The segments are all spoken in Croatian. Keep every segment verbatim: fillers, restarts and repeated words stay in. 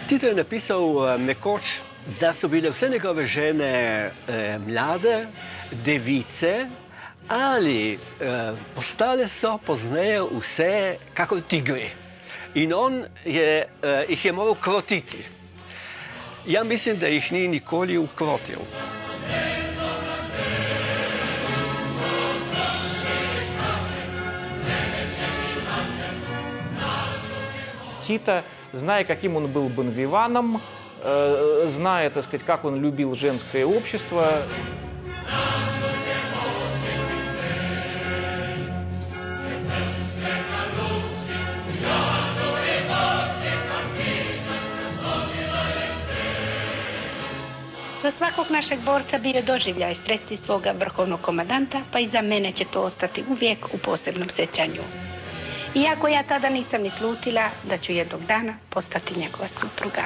Tito je napisal nekoč, da so bile vse njegove žene eh, mlade, device, ali eh, postale so pozneje vse kako tigri. In on je, eh, jih je moral krotiti. Ja mislim, da jih ni nikoli ukrotil. Тито, зная, каким он был бонвиваном, э, зная, так сказать, как он любил женское общество. Za svakog našeg borca bio je doživljaj sresti svoga vrhovnog komandanta, pa i za mene će to ostati uvijek u posebnom sjećanju. Iako ja tada nisam ni slutila da ću jednog dana postati njegova supruga.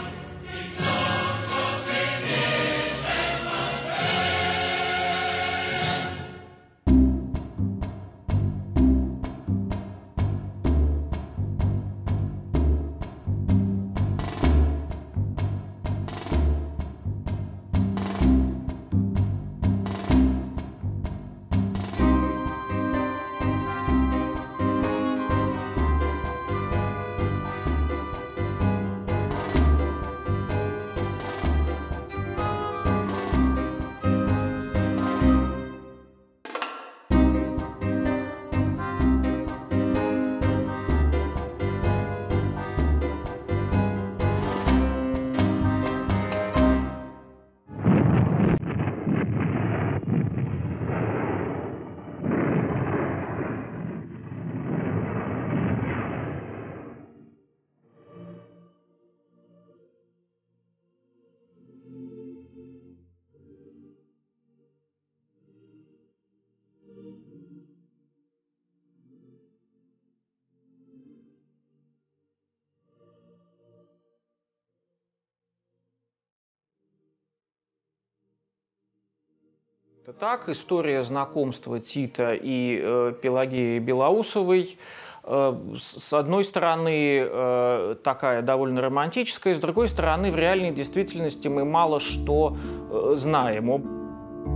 Это так, история знакомства Тита и э, Пелагеи Белоусовой, э, с одной стороны, э, такая довольно романтическая, с другой стороны, в реальной действительности мы мало что э, знаем.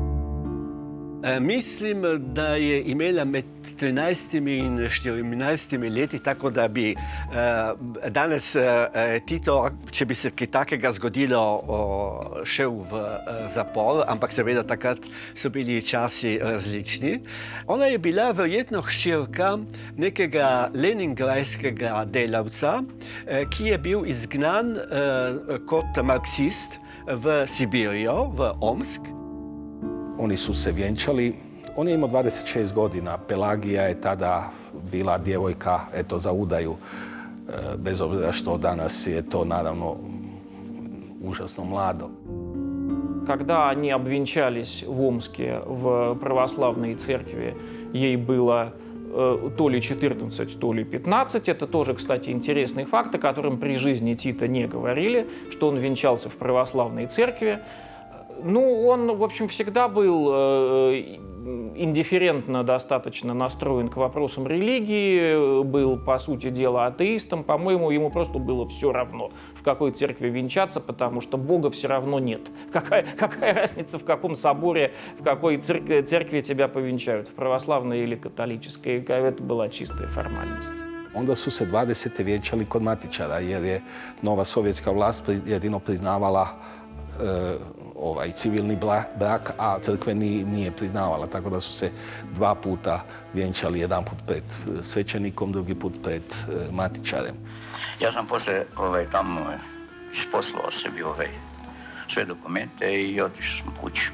Mislim, da je imela med trinajstimi in štirinajstimi leti, tako da bi danes Tito, če bi se kaj takega zgodilo, šel v zapor, ampak seveda takrat so bili časi različni. Ona je bila verjetno hčerka nekega leningradskega delavca, ki je bil izgnan kot marksist v Sibirijo, v Omsk. Oni su se vjenčali. On je imao dvadeset šest godina. Pelagija je tada bila djevojka eto, za udaju. Bez obzira što danas je to naravno užasno mlado. Когда они обвенчались в Омске в православной церкви, ей было э, то ли четырнадцать, то ли пятнадцать. Это тоже, кстати, интересный факт, о котором при жизни Тита не говорили, что он венчался в православной церкви. Ну, он, в общем, всегда был э, индифферентно достаточно настроен к вопросам религии, был, по сути дела, атеистом. По-моему, ему просто было все равно, в какой церкви венчаться, потому что Бога все равно нет. Какая, какая разница, в каком соборе, в какой церкви, церкви тебя повенчают, в православной или католической? Это была чистая формальность. Onda su se dvadesete vjenčali kod matičara, jer je nova sovjetska vlast jedino priznavala e, ovaj civilni brak, a crkveni nije priznavala, tako da su se dva puta vjenčali, jedan put pred svećenikom, drugi put pred matičarem. Ja sam poslije ovaj, tamo isposlao sebi ovaj, sve dokumente i otišao sam kući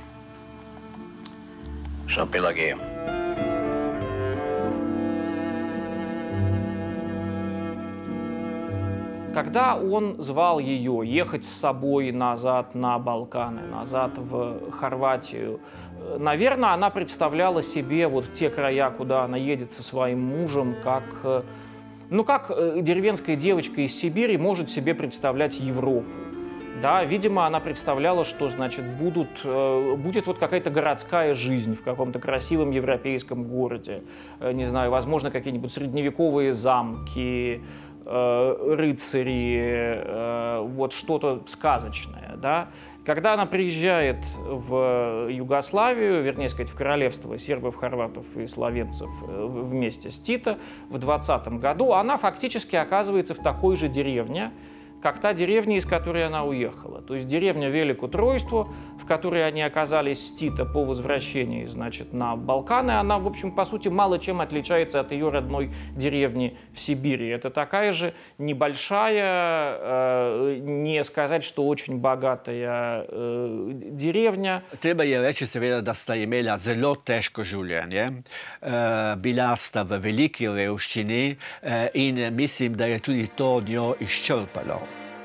sa Pelagejom. Когда он звал ее ехать с собой назад на Балканы, назад в Хорватию, наверное, она представляла себе вот те края, куда она едет со своим мужем, как, ну, как деревенская девочка из Сибири может себе представлять Европу. Да, видимо, она представляла, что, значит, будут, будет вот какая-то городская жизнь в каком-то красивом европейском городе. Не знаю, возможно, какие-нибудь средневековые замки, рыцари, вот что-то сказочное, да. Когда она приезжает в Югославию, вернее сказать, в королевство сербов, хорватов и словенцев вместе с Тито в двадцатом году, она фактически оказывается в такой же деревне, как та деревня, из которой она уехала. То есть деревня Велико Тройство, в которой они оказались с Тито по возвращении, значит, на Балканы, она, в общем, по сути, мало чем отличается от ее родной деревни в Сибири. Это такая же небольшая, э, не сказать, что очень богатая э, деревня. Treba je reči seveda, da sta imela zelo težko življenje. Uh, bila sta v veliki revščini uh, in mislim, da je tudi to njo izčrpalo.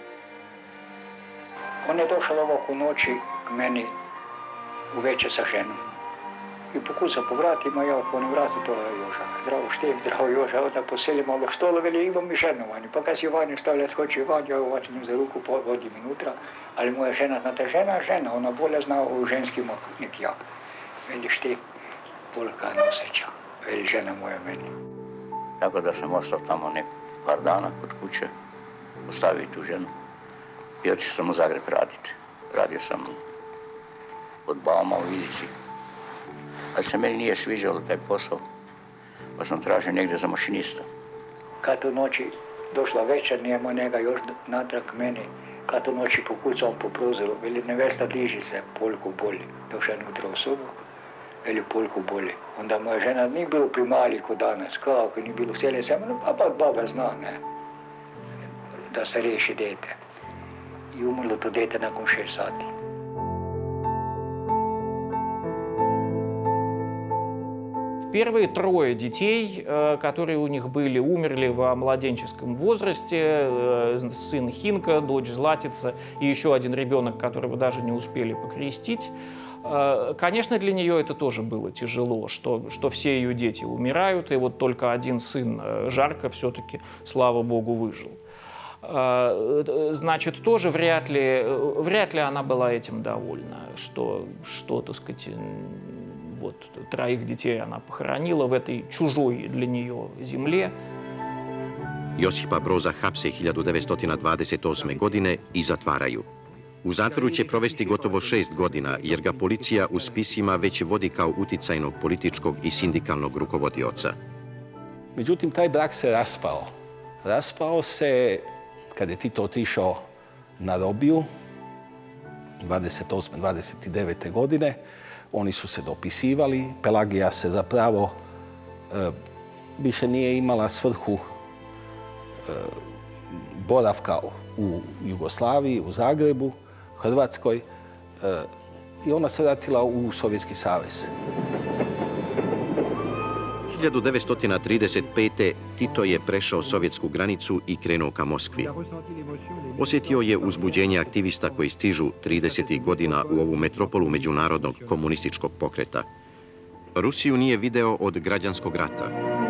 On je došao ovako u noći k meni uveče sa ženom. I pokušao po vratima, ja otvorim vrati, to je Joža. Zdravo štem, zdravo Joža, onda poselimo ga stolo, veli, imam mi ženu vanju. Pa kad si vanju stavlja, skoči vanju, ja uvatim za ruku, vodim unutra. Ali moja žena, znate, žena, žena, ona bolje zna o ženskim nek ja. Veli, štem, volka ne osjeća. Veli, žena moja meni. Tako da sam ostao tamo nek par dana kod kuće, ostavio tu ženu. I otišao sam u Zagreb raditi. Radio sam od Bauma u Ilici. Ali se meni nije sviđalo taj posao, pa sam tražio negdje za mašinista. Kad u noći došla večer, nijemo njega još natrag meni. Kad u noći pokucao po prozoru, veli, nevesta diži se, polku bolje. Došao je unutra u sobu, veli, polku bolje. Onda moja žena nije bilo primali ko danas, kako nije bilo selje se, a pa baba zna, ne, da se riješi dete. I umrlo to dete nakon šest sati. Первые трое детей, которые у них были, умерли в младенческом возрасте. Сын Хинка, дочь Златица и еще один ребенок, которого даже не успели покрестить. Конечно, для нее это тоже было тяжело, что, что все ее дети умирают, и вот только один сын, Жарко, все-таки, слава богу, выжил. Значит, тоже вряд ли, вряд ли она была этим довольна, что, что, так сказать, вот, троих детей она похоронила в этой чужой для нее земле. Josipa Broza hapse hiljadu devetsto dvadeset osme. godine i zatvaraju. U zatvoru će provesti gotovo šest godina, jer ga policija u spisima već vodi kao uticajnog političkog i sindikalnog rukovodioca. Međutim, taj brak se raspao. Raspao se kad je Tito otišao na robiju dvadeset osme dvadeset devete. godine. Oni su se dopisivali. Pelagija se zapravo e, više nije imala svrhu e, boravka u Jugoslaviji, u Zagrebu, Hrvatskoj e, i ona se vratila u Sovjetski savez. hiljadu devetsto trideset pete. Tito je prešao sovjetsku granicu i krenuo ka Moskvi. Osjetio je uzbuđenje aktivista koji stižu tridesetih godina u ovu metropolu međunarodnog komunističkog pokreta. Rusiju nije video od građanskog rata.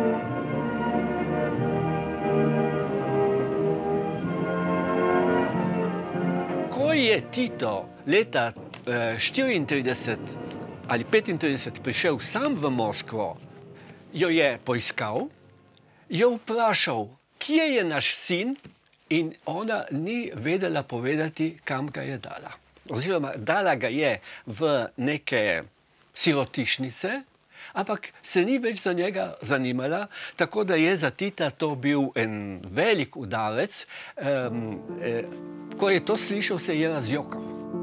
Ko je Tito leta štiriintrideset ali petintrideset prišel sam v Moskvo, jo je poiskal, jo vprašal, kje je naš sin, in ona ni vedela povedati, kam ga je dala. Oziroma, dala ga je v neke sirotišnice, ampak se ni več za njega zanimala, tako da je za Tita to bil en velik udarec. Um, eh, ko je to slišal, se je razjokal.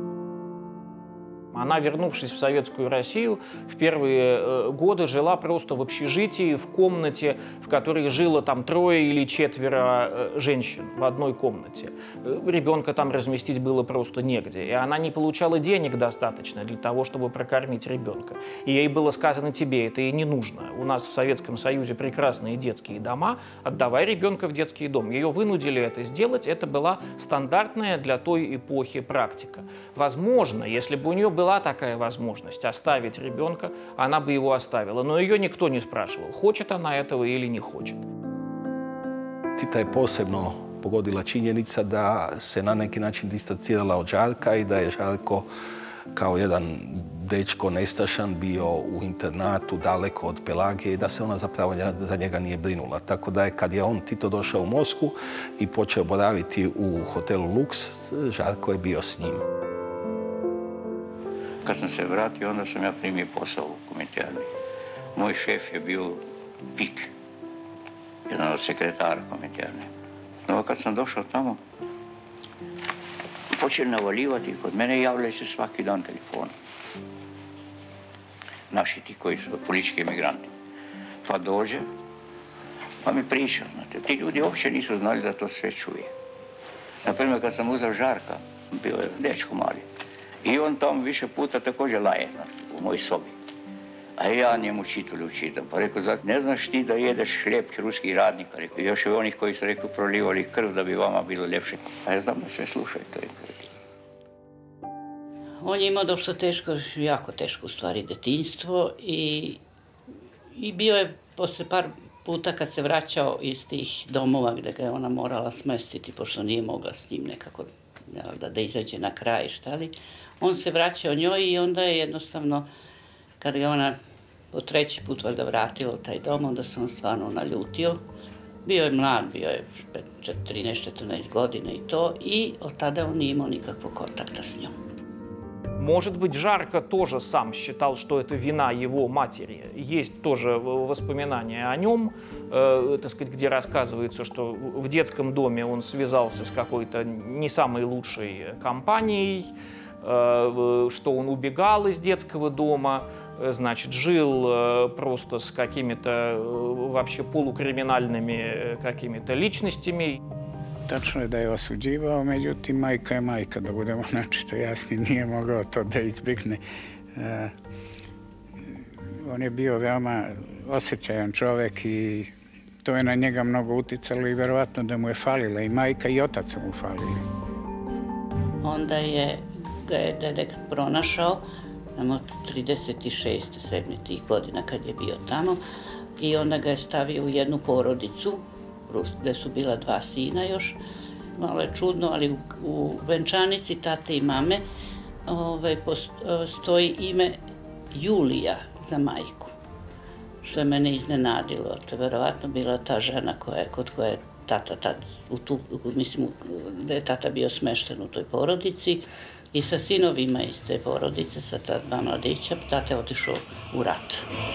Она, вернувшись в Советскую Россию, в первые годы жила просто в общежитии, в комнате, в которой жило там трое или четверо женщин в одной комнате. Ребенка там разместить было просто негде. И она не получала денег достаточно для того, чтобы прокормить ребенка. И ей было сказано: тебе это и не нужно. У нас в Советском Союзе прекрасные детские дома, отдавай ребенка в детский дом. Ее вынудили это сделать. Это была стандартная для той эпохи практика. Возможно, если бы у нее был была такая возможность оставить ребенка, она бы его оставила. Но ее никто не спрашивал, хочет она этого или не хочет. Tita je posebno pogodila činjenica da se na neki način distancirala od Žarka i da je Žarko kao jedan dečko nestašan bio u internatu daleko od Pelagije i da se ona zapravo za njega nije brinula. Tako da je kad je on Tito došao u Moskvu i počeo boraviti u hotelu Lux, Žarko je bio s njim. Kad sam se vratio, onda sam ja primio posao u Kominterni. Moj šef je bio Pik, jedan od sekretara Kominterne. No, kad sam došao tamo, počeli navaljivati kod mene i javljaju se svaki dan telefon. Naši ti koji su politički emigranti. Pa dođe, pa mi priča. Znate, ti ljudi uopće nisu znali da to sve čuje. Naprimjer, kad sam uzeo Žarka, bio je dečko mali. I on tamo više puta također laje, znate, u mojoj sobi. A ja njemu čitulju čitam. Pa rekao, ne znaš ti da jedeš hljeb ruskih radnika? Rekao, još i onih koji su, rekao, prolivali krv da bi vama bilo ljepše. A ja znam da sve slušaju to. On je imao dosta teško, jako teško u stvari detinjstvo i, i bio je posle par puta kad se vraćao iz tih domova gdje ga je ona morala smestiti, pošto nije mogla s njim nekako da, da izađe na kraj, šta li. On se vraćao njoj i onda je jednostavno, kad ga ona po treći put valjda vratila u taj dom, onda se on stvarno naljutio. Bio je mlad, bio je trinaest četrnaest godina i to, i od tada on nije imao nikakvog kontakta s njom. Может быть, Жарко тоже сам считал, что это вина его матери. Есть тоже воспоминания о нем, э, так сказать, где рассказывается, что в детском доме он связался с какой-то не самой лучшей компанией, э, что он убегал из детского дома, значит, жил э, просто с какими-то э, вообще полукриминальными какими-то личностями. Tačno je da je osuđivao, međutim, majka je majka, da budemo načisto jasni, nije mogao to da izbjegne. Uh, on je bio veoma osjećajan čovjek i to je na njega mnogo uticalo i verovatno da mu je falila i majka i otac su mu falili. Onda je ga je dedek pronašao, imamo trideset šest sedam tih godina kad je bio tamo, i onda ga je stavio u jednu porodicu, gdje su bila dva sina još. Malo je čudno, ali u, u venčanici tate i mame ove, post, stoji ime Julija za majku, što je mene iznenadilo. To je verovatno bila ta žena koja je, kod koje je tata, tad, u tu, mislim, da je tata bio smešten u toj porodici, i sa sinovima iz te porodice, sa ta dva mladića, tata je otišao u rat.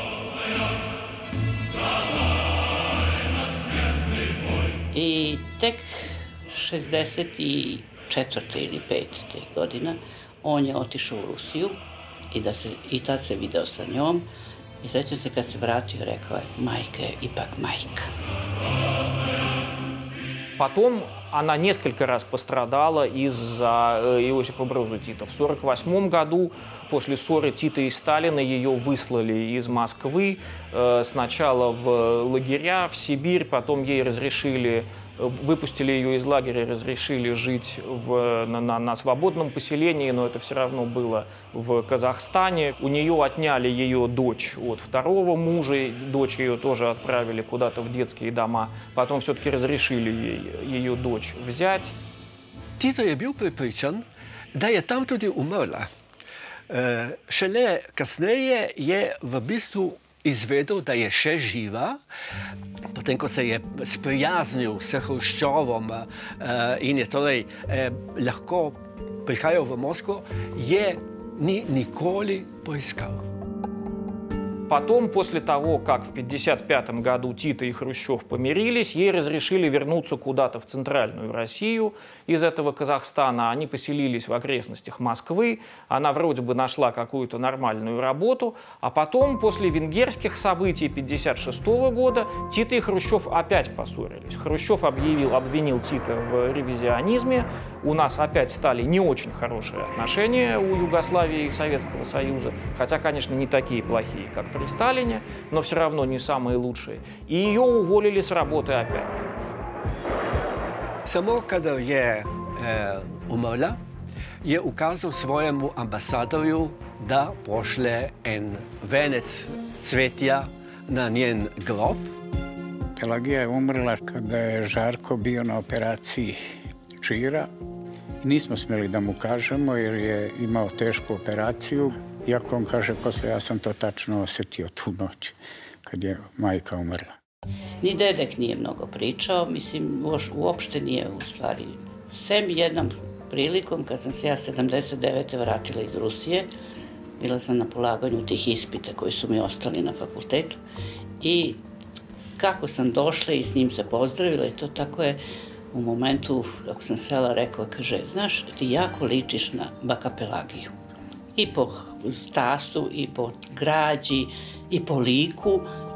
I tek šezdeset četvrte ili pete godina on je otišao u Rusiju i, da se, i tad se video sa njom. I sjećam se kad se vratio, rekao je, majka je ipak majka. Потом она несколько раз пострадала из-за Иосифа Брозу Тита. В сорок восьмом году, после ссоры Тита и Сталина, ее выслали из Москвы. Сначала в лагеря, в Сибирь, потом ей разрешили, выпустили ее из лагеря, разрешили жить в, на, на свободном поселении, но это все равно было в Казахстане. У нее отняли ее дочь от второго мужа, дочь ее тоже отправили куда-то в детские дома. Потом все-таки разрешили ей ее дочь взять. Tito je bil prepričan, da je tam tudi umrla. Šele kasneje je v bistvu izvedel, da je še živa, potem ko se je sprijaznil s Hruščovom in je torej lahko prihajal v Moskvo, je ni nikoli poiskal. Потом, после того, как в пятьдесят пятом году Тито и Хрущев помирились, ей разрешили вернуться куда-то в центральную Россию из этого Казахстана. Они поселились в окрестностях Москвы. Она вроде бы нашла какую-то нормальную работу. А потом, после венгерских событий пятьдесят шестого года, Тито и Хрущев опять поссорились. Хрущев объявил, обвинил Тита в ревизионизме. У нас опять стали не очень хорошие отношения у Югославии и Советского Союза. Хотя, конечно, не такие плохие, как при Сталине, но все равно не самые лучшие. И ее уволили с работы опять. Само kada je e, umrla, je ukazal svojemu ambasadorju, da pošle en venec cvetja na njen grob. Pelagija je umrla kada je Žarko bio na operaciji Čira. Nismo smjeli da mu kažemo jer je imao tešku operaciju. Iako on kaže, posle ja sam to tačno osjetio tu noć, kad je majka umrla. Ni dedek nije mnogo pričao, mislim, uopšte nije u stvari. Sem jednom prilikom, kad sam se ja sedamdeset devete vratila iz Rusije, bila sam na polaganju tih ispita koji su mi ostali na fakultetu i kako sam došla i s njim se pozdravila i to tako je u momentu, kako sam sela, rekao, kaže, znaš, ti jako ličiš na baka Pelagiju. I po stasu, i po građi, i po liku.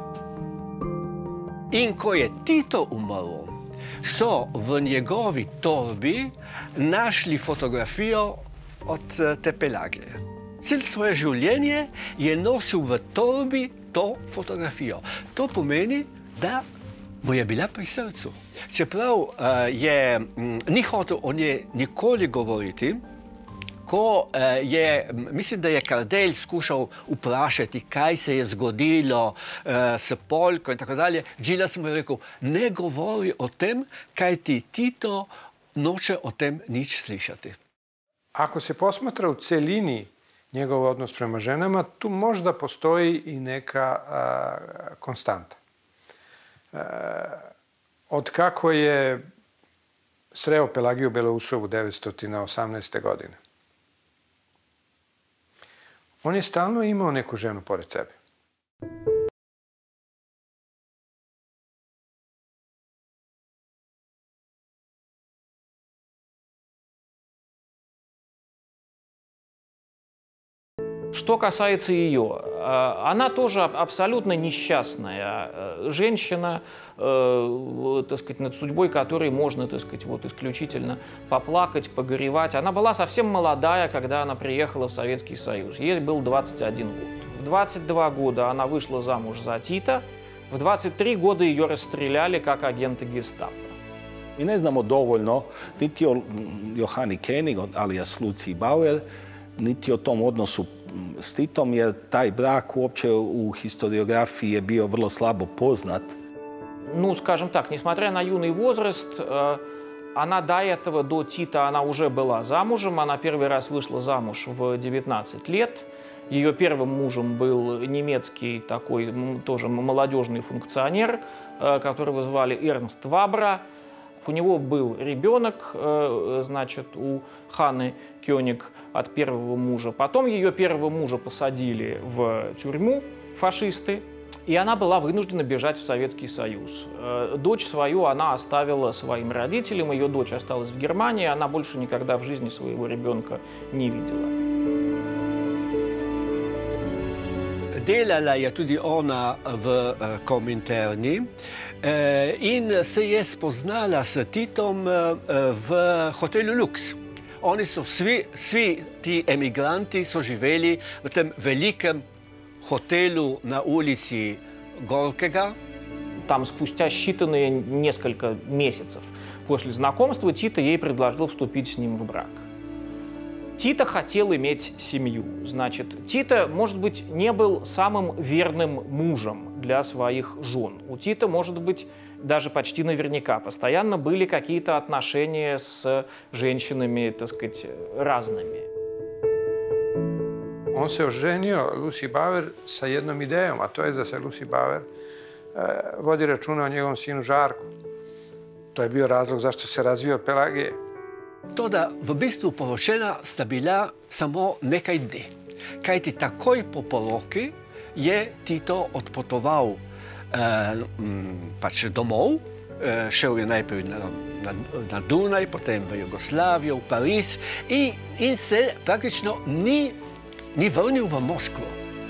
In ko je Tito umrl, so v njegovi torbi našli fotografijo od te Pelagije. Cel svoje življenje je nosil v torbi to fotografijo. To pomeni, da mu je bila pri srcu. Čeprav uh, je, m, ni hotel o njej nikoli govoriti, ko uh, je, mislim, da je Kardelj skušal vprašati, kaj se je zgodilo uh, s Poljko in tako dalje, Džilas mu je rekel, ne govori o tem, kaj ti Tito noče o tem nič slišati. Ako se posmatra u celini njegov odnos prema ženama, tu možda postoji i neka a, konstanta. E, od kako je sreo Pelagiju Belousovu devetsto osamnaeste. godine, on je stalno imao neku ženu pored sebe. Что касается ее, она тоже абсолютно несчастная женщина, так сказать, над судьбой которой можно, так сказать, вот исключительно поплакать, погоревать. Она была совсем молодая, когда она приехала в Советский Союз. Ей был двадцать один год. В двадцать два года она вышла замуж за Тита. В двадцать три года ее расстреляли как агента гестапо. Mi ne znamo dovoljno niti o Johani Koenig, alias Luciji Bauer, niti o tom odnosu s Titom, jer taj brak uopće u historiografiji je bio vrlo slabo poznat. Ну, скажем так, несмотря на юный возраст, она до этого, до Тита, она уже была замужем. Она первый раз вышла замуж в девятнадцать лет. Ее первым мужем был немецкий такой тоже молодежный функционер, которого звали Эрнст Вабра. У него был ребенок, значит, у Ханны Кёник от первого мужа. Потом ее первого мужа посадили в тюрьму фашисты, и она была вынуждена бежать в Советский Союз. Дочь свою она оставила своим родителям, ее дочь осталась в Германии, она больше никогда в жизни своего ребенка не видела. Delala je tudi ona v Kominterni in se je spoznala s Titom v hotelu Lux. Oni so svi, svi ti emigranti so živeli v tem velikem hotelu на улице Горького. Там спустя считанные несколько месяцев после знакомства Тита ей предложил вступить с ним в брак. Тита хотел иметь семью. Значит, Тита, может быть, не был самым верным мужем для своих жен. У Тита, может быть, даже почти наверняка постоянно были какие-то отношения с женщинами, так сказать, разными. On se oženio Lucy Bauer sa jednom idejom, a to je da se Lucy Bauer e, vodi računa o njegovom sinu Žarku. To je bio razlog zašto se razvio od Pelagije. Toda v bistvu poročena sta bila samo nekaj dni. Kajti takoj po poroki je Tito odpotoval eh, pač domov, eh, šel je najprej na, na, na Dunaj, potem v Jugoslavijo, v Pariz in, in se praktično ni, ni vrnil v Moskvu.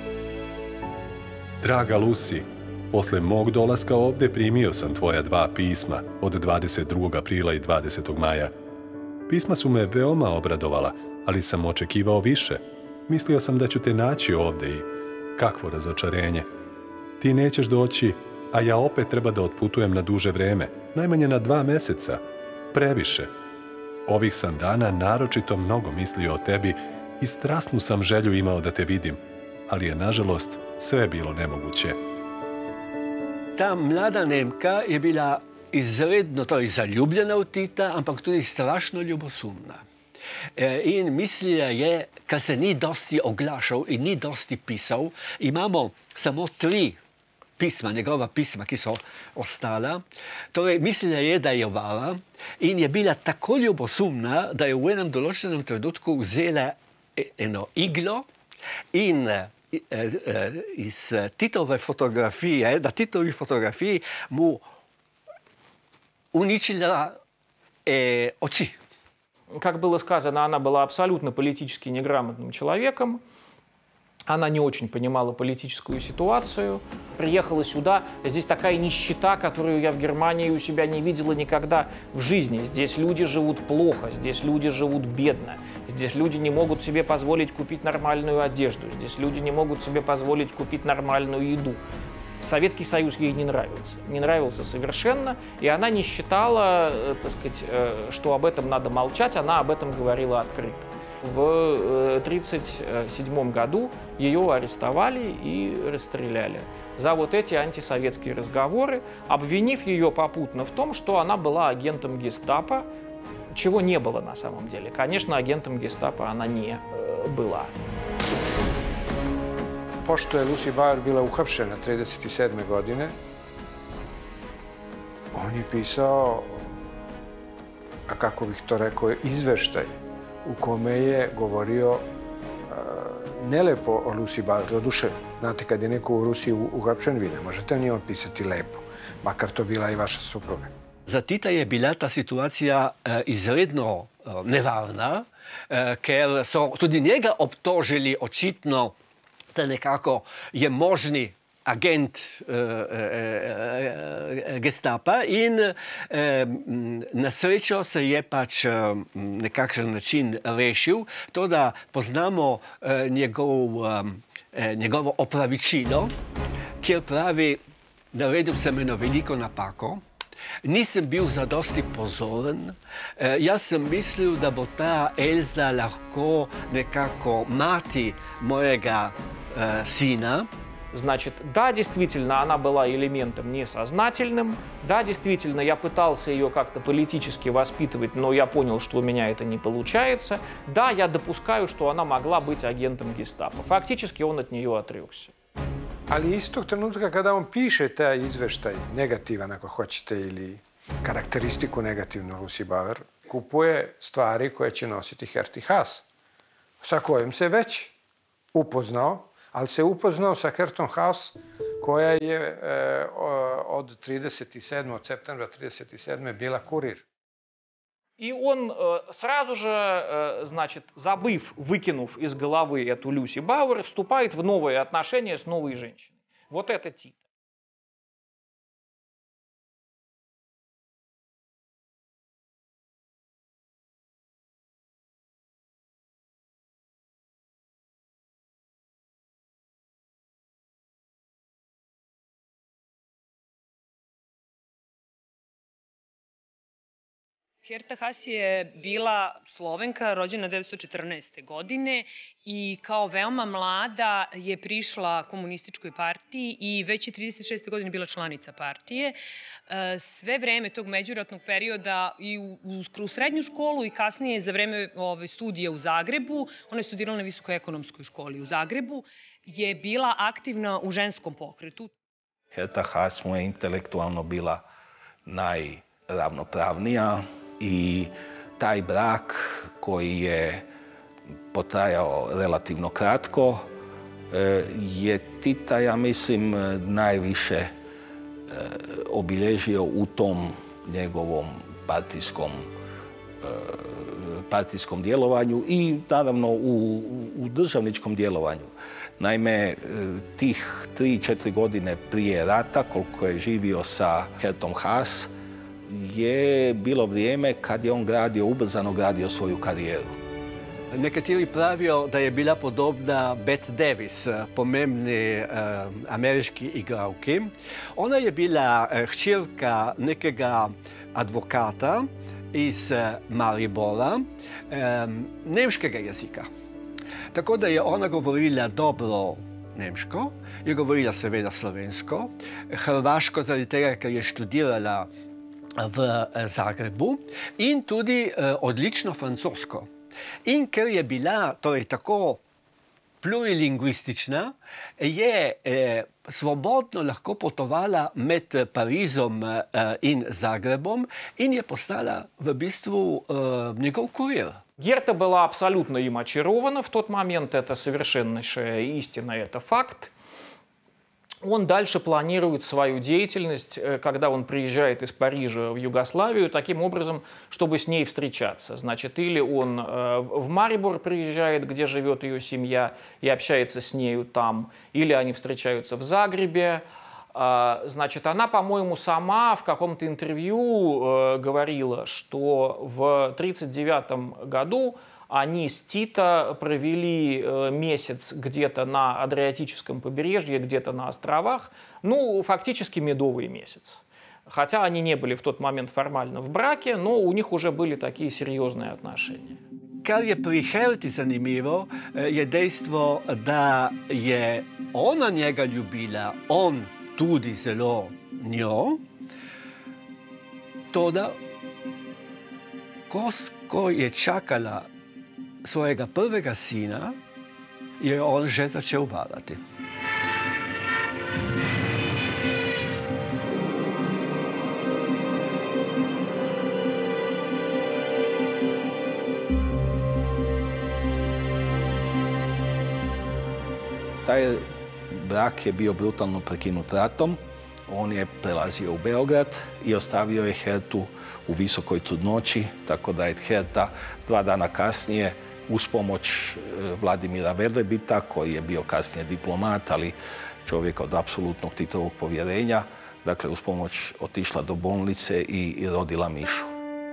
Draga Lucy, posle mog dolaska ovde primio sam tvoja dva pisma od dvadeset drugog aprila i dvadesetog maja. Pisma su me veoma obradovala, ali sam očekivao više. Mislio sam da ću te naći ovde i kakvo razočarenje. Ti nećeš doći, a ja opet treba da otputujem na duže vreme, najmanje na dva meseca. Previše. Ovih sam dana naročito mnogo mislio o tebi i strasnu sam želju imao da te vidim, ali je, nažalost, sve bilo nemoguće. Ta mlada Nemka je bila izredno, torej zaljubljena v Tita, ampak tudi strašno ljubosumna. in mislila je, ker se ni dosti oglašal in ni dosti pisal, imamo samo tri pisma, njegova pisma, ki so ostala. Torej, mislila je, da je vala in je bila tako ljubosumna, da je v enem določenem trenutku vzela eno iglo in iz Titove fotografije, na Titovi fotografiji mu uničila э, очи. Как было сказано, она была абсолютно политически неграмотным человеком. Она не очень понимала политическую ситуацию. Приехала сюда. Здесь такая нищета, которую я в Германии у себя не видела никогда в жизни. Здесь люди живут плохо, здесь люди живут бедно. Здесь люди не могут себе позволить купить нормальную одежду. Здесь люди не могут себе позволить купить нормальную еду. Советский Союз ей не нравился. Не нравился совершенно. И она не считала, так сказать, что об этом надо молчать. Она об этом говорила открыто. В тридцать седьмом году ее арестовали и расстреляли за вот эти антисоветские разговоры, обвинив ее попутно в том, что она была агентом гестапо, чего не было на самом деле. Конечно, агентом гестапо она не была. Pošto je Lucy Bauer bila uhapšena trideset sedme godine, on je pisao, a kako bih to rekao, izveštaj u kome je govorio uh, nelepo o Lucy Bauer. Doduše, znate, kad je neko u Rusiji uhapšen, vi ne možete o njoj pisati lepo, makar to bila i vaša supruga. Za Tita je bila ta situacija uh, izredno uh, nevarna, uh, ker so tudi njega obtožili očitno, da nekako je možni agent uh, uh, uh, gestapa in uh, na srečo se je pač uh, nekakšen način rešil. To, da poznamo uh, njegov, um, njegovo opravičilo, kjer pravi, naredil sem eno veliko napako, nisem bil zadosti pozoren, uh, jaz sem mislil, da bo ta Elza lahko nekako mati mojega сына. Значит, да, действительно, она была элементом несознательным. Да, действительно, я пытался ее как-то политически воспитывать, но я понял, что у меня это не получается. Да, я допускаю, что она могла быть агентом гестапо. Фактически он от нее отрекся. Ali istog trenutka kada on piše taj izveštaj, negativan ako hoćete, ili karakteristiku negativnu Lucy Bauer, kupuje stvari koje će nositi Hertie Haas, sa kojom se već upoznao, ali se upoznao sa Hertom Haas, koja je e, od trideset sedmog septembra trideset sedme bila kurir. И он э, сразу же, э, значит, забыв, выкинув из головы эту Люси Бауэр, вступает в новые отношения с новой женщиной. Вот это Тит. Herta Haas je bila Slovenka, rođena devetsto četrnaeste. godine i kao veoma mlada je prišla komunističkoj partiji i već je trideset šeste. godine bila članica partije. Sve vreme tog međuratnog perioda i u, u srednju školu i kasnije za vreme ove, studija u Zagrebu, ona je studirala na Visokoj ekonomskoj školi u Zagrebu, je bila aktivna u ženskom pokretu. Herta Haas mu je intelektualno bila najravnopravnija i taj brak koji je potrajao relativno kratko je Tita, ja mislim, najviše obilježio u tom njegovom partijskom, partijskom djelovanju i naravno u, u državničkom djelovanju. Naime, tih tri, četiri godine prije rata, koliko je živio sa Hertom Haas, je bilo vrijeme kad je on gradio, ubrzano gradio svoju karijeru. Nekateri pravijo, da je bila podobna Bette Davis, pomembni uh, ameriški igralki. Ona je bila uh, hčerka nekega advokata iz uh, Maribora, um, nemškega jezika. Tako da je ona govorila dobro nemško, je govorila seveda slovensko, hrvaško zaradi tega, ker je študirala v Zagrebu in tudi uh, odlično francosko. In ker je bila torej tako plurilingvistična, je eh, svobodno lahko potovala med Parizom eh, in Zagrebom in je postala v bistvu eh, njegov kurir. Герта была абсолютно им очарована в тот момент, это совершеннейшая истина, это факт. Он дальше планирует свою деятельность, когда он приезжает из Парижа в Югославию, таким образом, чтобы с ней встречаться. Значит, или он в Марибор приезжает, где живет ее семья, и общается с нею там, или они встречаются в Загребе. Значит, она, по-моему, сама в каком-то интервью говорила, что в тридцать девятом году они с Тито провели месяц где-то на Адриатическом побережье, где-то на островах, ну, фактически медовый месяц. Хотя они не были в тот момент формально в браке, но у них уже были такие серьезные отношения. Kar je pri Herti zanimivo, je dejstvo, da je ona njega ljubila, on tudi zelo njo, toda ko, ko je čakala svojega prvega sina, je on že začel vadati. Taj brak je bio brutalno prekinut ratom. On je prelazio u Beograd i ostavio je Hertu u visokoj trudnoći, tako da je Herta dva dana kasnije uz pomoć Vladimira Velebita, koji je bio kasnije diplomat, ali čovjek od apsolutnog Titovog povjerenja, dakle uz pomoć otišla do bolnice i, i rodila Mišu.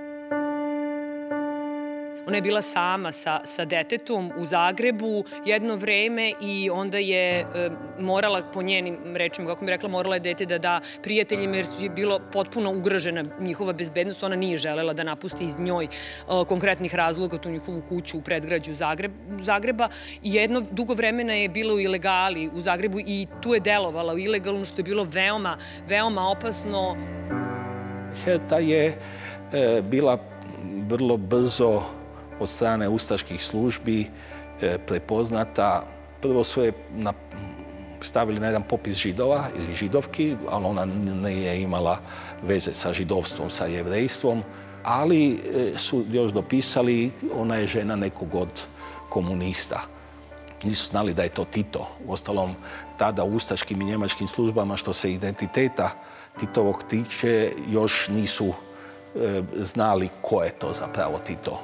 Ona je bila sama sa, sa detetom u Zagrebu jedno vreme i onda je e, morala, po njenim rečima, kako mi rekla, morala je dete da da prijateljima jer je bilo potpuno ugrožena njihova bezbednost. Ona nije želela da napusti iz njoj e, konkretnih razloga tu njihovu kuću u predgrađu Zagreb, Zagreba. I jedno dugo vremena je bila u ilegali u Zagrebu i tu je delovala u ilegalno, što je bilo veoma, veoma opasno. Herta je e, bila vrlo brzo od strane ustaških službi e, prepoznata. Prvo su je na, stavili na jedan popis židova ili židovki, ali ona nije imala veze sa židovstvom, sa jevrejstvom, ali e, su još dopisali ona je žena nekog od komunista. Nisu znali da je to Tito. Uostalom, tada u ustaškim i njemačkim službama što se identiteta Titovog tiče još nisu e, znali ko je to zapravo Tito.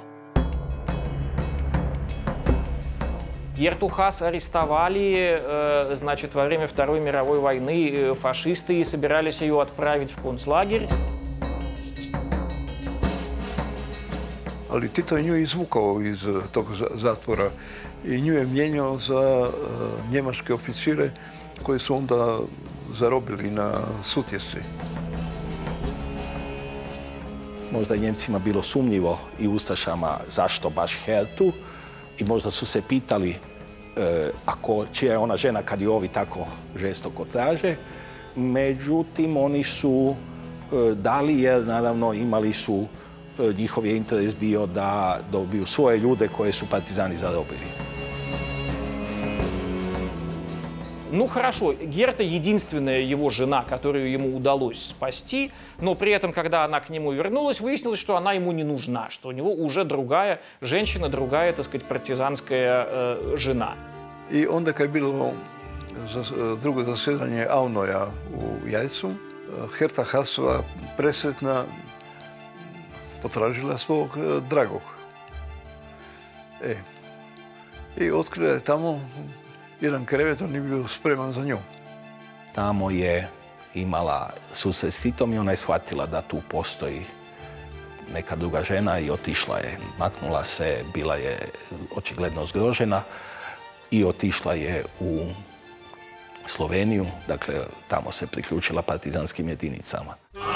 Герту Хас арестовали, значит, во время Второй мировой войны фашисты и собирались ее отправить в концлагерь. Ali Tito je nju izvukao iz tog zatvora i nju je mijenjao za njemačke oficire koji su onda zarobili na Sutjesci. Možda je Njemcima bilo sumnjivo i ustašama zašto baš Hertu i možda su se pitali e, ako, čija je ona žena kad je ovi tako žestoko traže. Međutim, oni su e, dali jer naravno imali su, e, njihov je interes bio da dobiju svoje ljude koje su partizani zarobili. Ну хорошо, Герта единственная его жена, которую ему удалось спасти, но при этом, когда она к нему вернулась, выяснилось, что она ему не нужна, что у него уже другая женщина, другая, так сказать, партизанская э, жена. I onda kad je bilo drugo zasjedanje Aunoja u Jajcu, Herta Hasova presretna potražila svog dragog. E, I otkrila je tamo jedan krevet, on je bio spreman za nju. Tamo je imala susret s Titom i ona je shvatila da tu postoji neka druga žena i otišla je. Maknula se, bila je očigledno zgrožena i otišla je u Sloveniju. Dakle, tamo se priključila partizanskim jedinicama.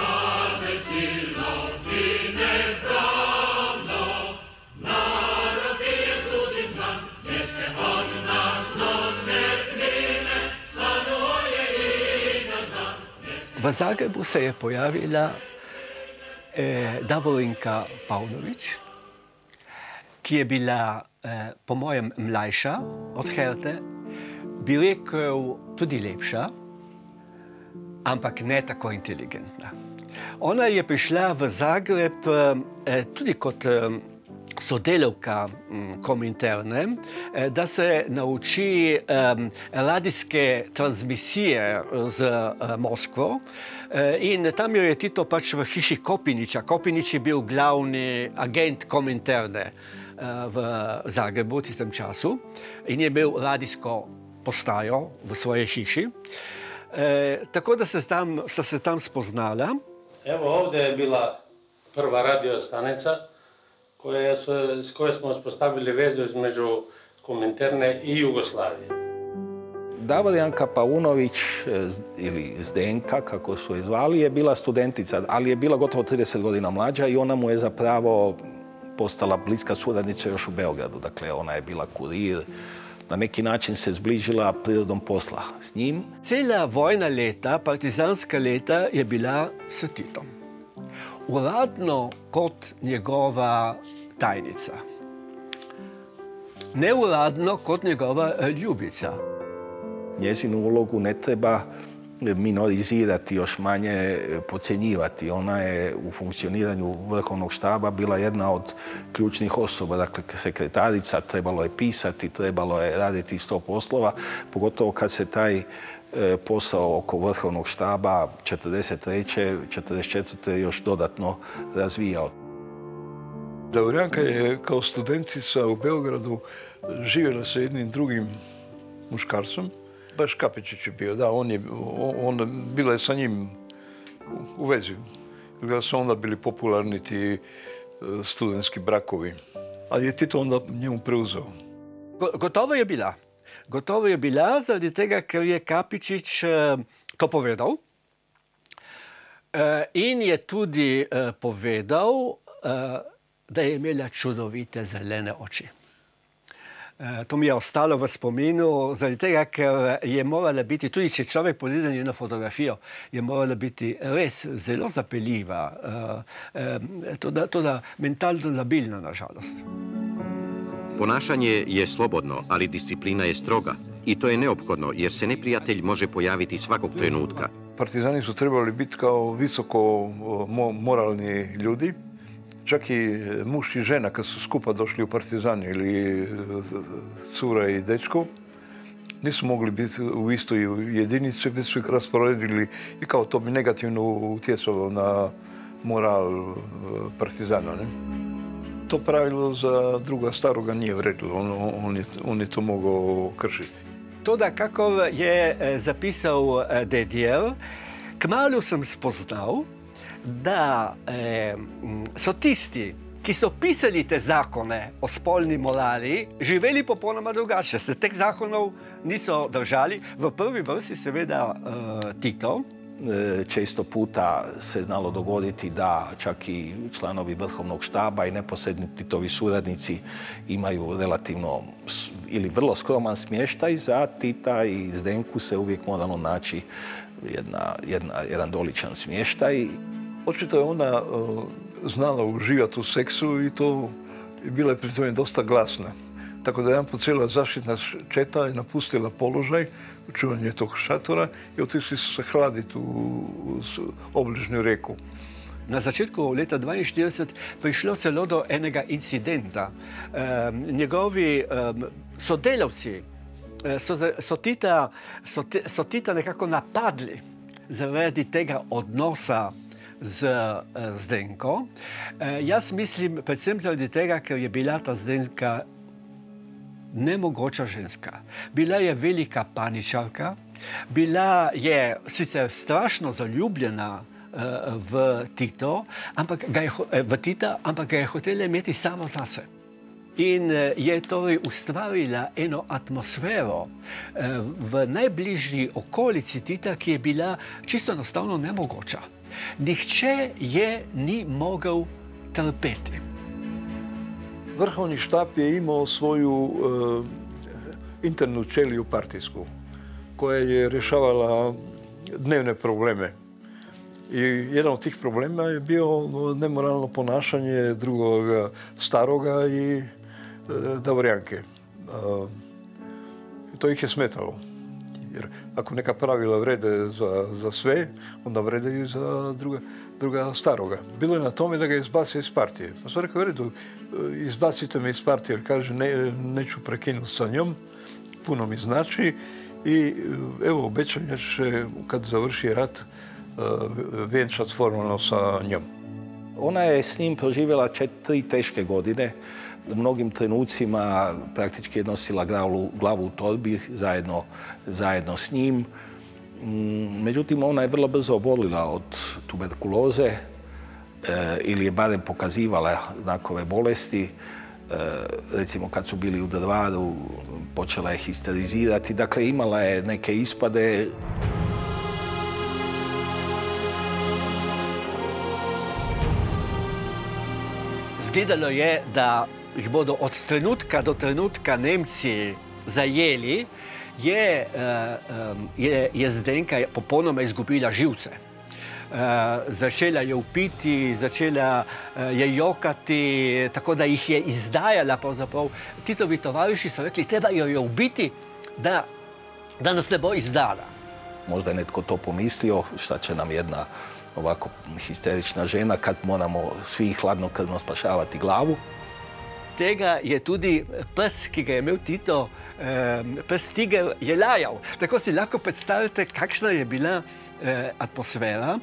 V Zagrebu se je pojavila eh, Davorinka Pavlović ki je bila, po mojem, mlajša od Herte, bi rekel tudi lepša, ampak ne tako inteligentna. Ona je prišla v Zagreb tudi kot sodelavka Kominterne, da se nauči radijske transmisije z Moskvo. In tam jo je Tito pač v hiši Kopinića. Kopinić je bil glavni agent Kominterne v Zagrebu v tistem času in je imel radijsko postajo v svojej hiši. Tako da sta se tam spoznala. Evo ovdje je bila prva radio stanica s kojoj smo uspostavili vezu između Kominterne i Jugoslavije. Davorjanka Paunović, ili Zdenka, kako su je zvali, je bila studentica, ali je bila gotovo trideset godina mlađa i ona mu je zapravo postala bliska suradnica još u Beogradu. Dakle, ona je bila kurir, na neki način se zbližila prirodom posla s njim. Cela vojna leta, partizanska leta, je bila s Titom. Uradno kot njegova tajnica. Neuradno kot njegova ljubica. Njezinu ulogu ne treba minorizirati, još manje podcjenjivati. Ona je u funkcioniranju Vrhovnog štaba bila jedna od ključnih osoba. Dakle, sekretarica, trebalo je pisati, trebalo je raditi sto poslova, pogotovo kad se taj posao oko Vrhovnog štaba četrdeset treće četrdeset četvrte još dodatno razvijao. Davorjanka je kao studentica u Beogradu živjela sa jednim drugim muškarcom. Baš Kapičić je bio, da, on je, onda bila je sa njim u vezi. Da su onda bili popularni ti studentski brakovi. Ali je Tito onda njemu preuzeo. Gotovo je bila. Gotovo je bila, zaradi tega, ker je Kapičić to povedal. In je tudi povedal, da je imela čudovite zelene oči. To mi je ostalo v spominu, zaradi tega, ker je morala biti, tudi če človek pogleda njeno fotografijo, je morala biti res zelo zapeljiva, toda mentalno labilna, nažalost. Ponašanje je slobodno, ali disciplina je stroga. I to je neophodno, jer se neprijatelj može pojaviti svakog trenutka. Partizani su trebali biti kao visoko moralni ljudi. Čak i muž i žena kad su skupa došli u partizani ili cura i dečko, nisu mogli biti u istoj jedinici, već su ih rasporedili i kao to bi negativno utjecalo na moral partizana. Ne? To pravilo za druga staroga nije vredilo, on, on, je, on je to mogao kršiti. To, da kako je zapisal Dedijer, kmalu sem spoznal, da eh, so tisti, ki so pisali te zakone o spolni morali, živeli popolnoma drugače. Se teh zakonov niso držali. V prvi vrsti seveda eh, Tito. Često puta se znalo dogoditi da čak i članovi Vrhovnog štaba i neposredni Titovi suradnici imaju relativno ili vrlo skroman smještaj. Za Tita i Zdenku se uvijek moralo naći jedna, jedna, jedan doličan smještaj. Očito je ona uh, znala uživati u seksu i to je bila je pri tome dosta glasna. Tako da jedan po cijela zaštitna četa je napustila položaj u čuvanje tog šatora i otišli su se hladiti u, u obližnju reku. Na začetku leta dvainštirideset prišlo celo do enega incidenta. E, njegovi e, sodelavci so, so, tita, so, te, so Tita nekako napadli zaradi tega odnosa z Zdenko. E, jaz mislim predvsem zaradi tega, ker je bila ta Zdenka nemogoča ženska. Bila je velika paničarka, bila je sicer strašno zaljubljena uh, v Tito, ampak ga je, v Tita, ampak ga je hotela imeti samo zase. In uh, je torej ustvarila eno atmosfero uh, v najbližji okolici Tita, ki je bila čisto enostavno nemogoča. Nihče je ni mogel trpeti. Vrhovni štab je imao svoju uh, internu ćeliju partijsku, koja je rješavala dnevne probleme. I jedan od tih problema je bio nemoralno ponašanje drugog staroga i Davorjanke. To ih je smetalo. Jer ako neka pravila vrede za, za sve, onda vrede i za druga, druga staroga. Bilo je na tome da ga izbacio iz partije. Pa sam rekao, u redu, izbacite me iz partije, jer kaže, ne, neću prekinuti sa njom, puno mi znači. I evo, obećam da će, kad završi rat, vjenčat formalno sa njom. Ona je s njim proživjela četiri teške godine. U mnogim trenucima praktički je nosila glavu, glavu u torbi zajedno, zajedno s njim. Međutim, ona je vrlo brzo obolila od tuberkuloze e, ili je barem pokazivala znakove bolesti. E, recimo kad su bili u Drvaru, počela je histerizirati. Dakle, imala je neke ispade. Izgledalo je da jih bodo od trenutka do trenutka Nemci zajeli, je, je, je Zdenka popolnoma izgubila živce. Začela je upiti, začela je jokati, tako da jih je izdajala pravzaprav. Titovi tovariši so rekli, treba jo je ubiti, da, da nas ne bo izdala. Možda je netko to pomislio, šta će nam jedna ovako histerična žena kad moramo svi hladnokrvno spašavati glavu. Tega je tudi pes, ki ga je imel Tito, pes Tiger, je lajal. Tako si lahko predstavljate, kakšna je bila atmosfera.